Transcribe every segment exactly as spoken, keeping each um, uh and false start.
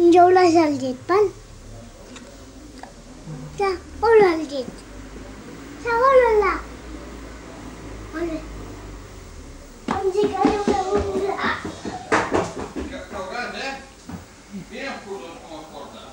Jo les al llit, val? Ja, hola al llit. Ja, hola. Vale. Ens hi calla una onda. Cauràs, eh? Mira els cordons com els porta.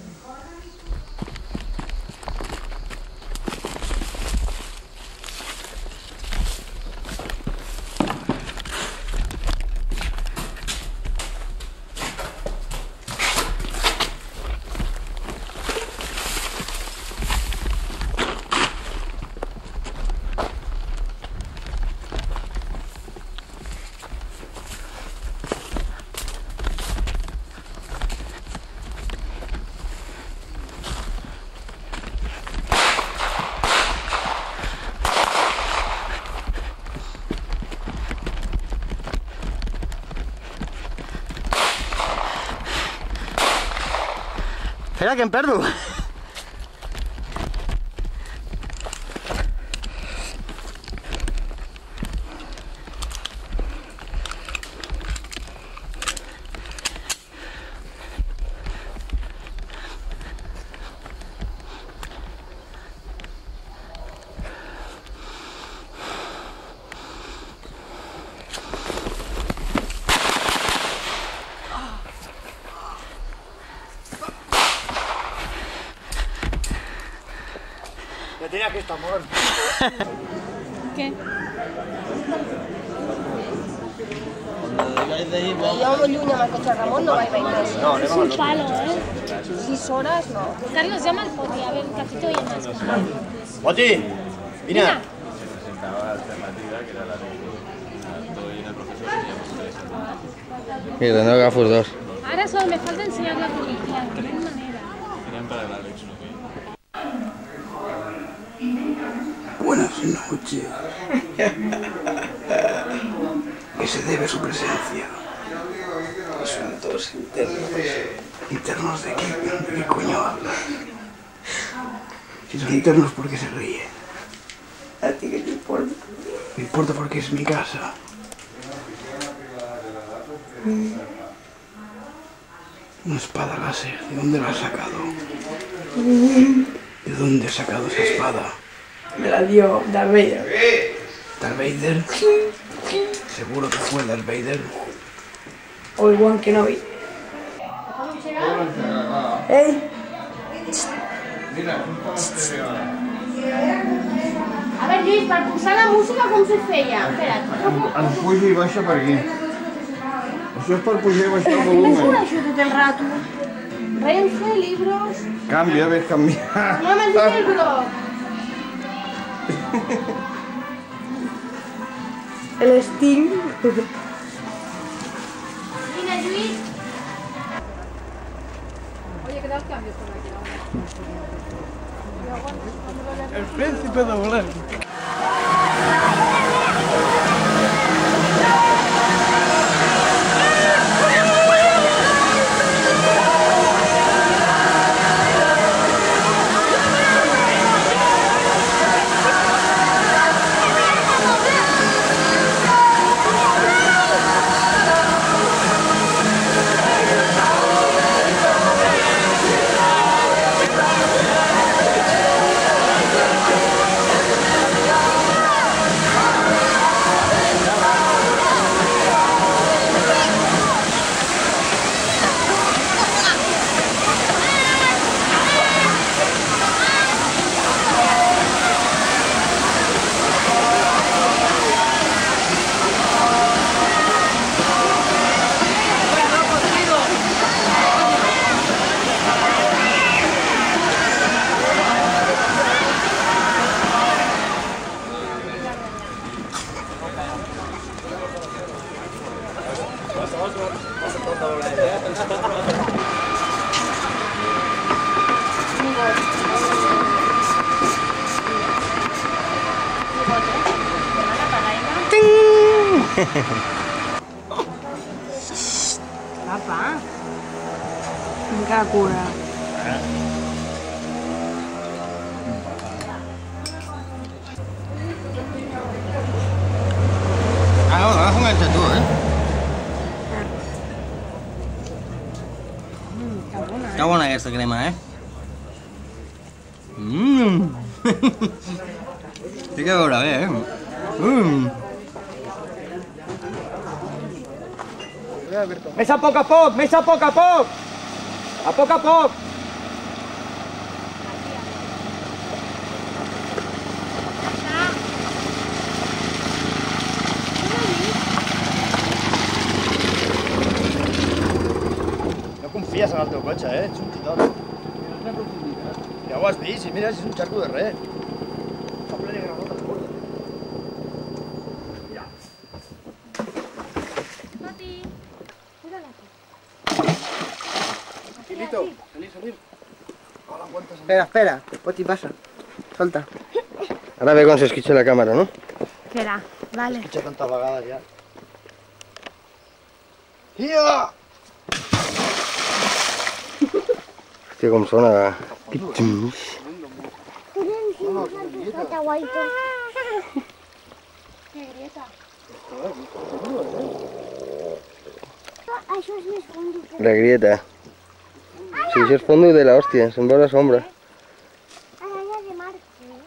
Espera, que em perdo. Ya tenía que estar muerto. ¿Qué? Yo lluny amb el cotxe Ramon no vaig veure més. No, Es un palo, ¿eh? Sis hores no. Carlos, llama al Poti, a ver, que aquí te oye más. Poti, vine. Mira. Mira, tendré que agafar dos. Ahora solo me falta enseñar la policía, que no hay manera. Buenas noches. ¿Qué se debe a su presencia? Asuntos internos. ¿Internos de qué? ¿De qué coño hablas? Si son internos, ¿por qué se ríe? A ti què t'importa? Me importa porque es mi casa. Una espada láser. ¿De dónde la has sacado? ¿De dónde has sacado esa espada? Me la dio Darth Vader. ¿Darth Vader? ¿Seguro que fue Darth Vader? Obi-Wan Kenobi. Ei! Mira, A veure, Lluís, per posar la música com se feia? Espera't. em puja i baixa per aquí. Això és per pujar i baixar el Què penso volum. això tot el rato? Renfe, libros... Canvia, ves canviar. No me'l dic el blog. El Sting. Mira, Lluís. Oye, ¿qué tal cambios por aquí? El príncipe de volar. Apa? Enggak kurang. Ah, langsung aja tuh, eh. Està bona aquesta crema, eh? Mmm! Té que veure bé, eh? Mmm! Més a poc a poc, més a poc a poc! A poc a poc! No confies en el teu cotxe, eh? Ets un titó. Ja ho has vist, i mira, si és un xarco de res. Està ple de granota de porta. Mati, mírala aquí. Tranquilito, salir, salir. Espera, espera, Poti, passa. Solta. Ara ve quan s'esquitxa la càmera, no? Espera, vale. Esquitxa tantes vegades ja. Ia! Hòstia, com sona. Está guaito. Això és més fondo. La grieta. Sí, això és fondo de la hòstia, se'n veu la sombra. Araña de mar.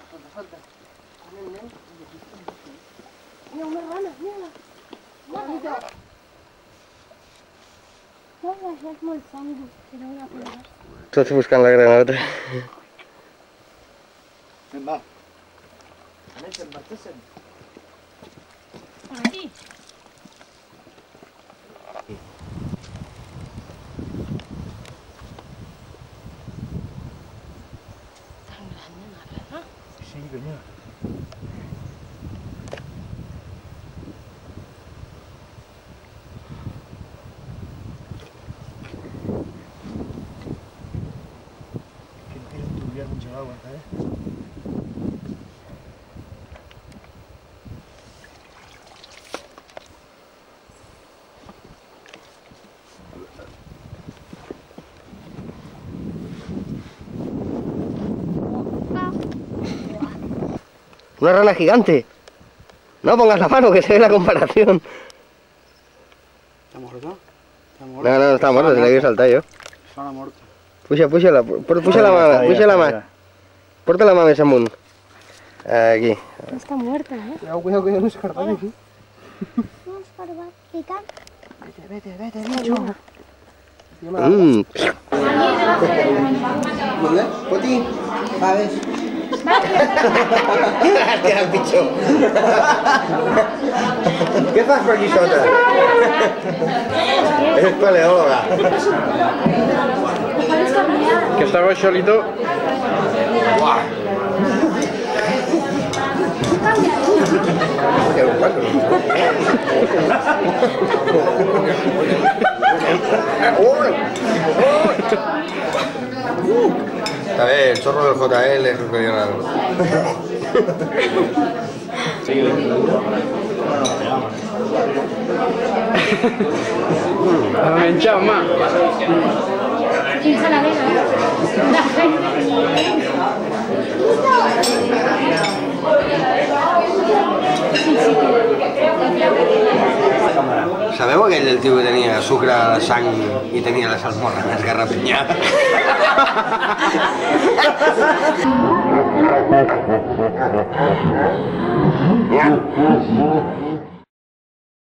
Mira, una rana, mira-la. No, això és molt fondo. Era una plora. Tots buscant la granota. Ven, va. Anem, marxem. Aquí. Sí, coño. Una rana gigante. No pongas la mano, que se ve la comparación. ¿Está muerto? ¿Está muerto? No, no, no está muerto, se le quiere saltar yo. Sona muerto. Puja, puja-la, puja la mà, puja la mà. Porta la mà més amunt. Aquí. Está muerta, ¿eh? Cuidado, cuidado, cuidado, no escarbat aquí. No, escarbat. Picant. Vete, vete, vete, bicho. Mmm. Poti, va, ves. Hòstia, el pitjor. Què fas per aquí sota? És paleòloga. ¿Qué está con Xolito? Buah. Está bien, el chorro del J L es regional. Me hinchado más. Pincha la vena. Sabeu aquell del tio que tenia sucre a la sang i tenia la salmorra esgarrapinyada?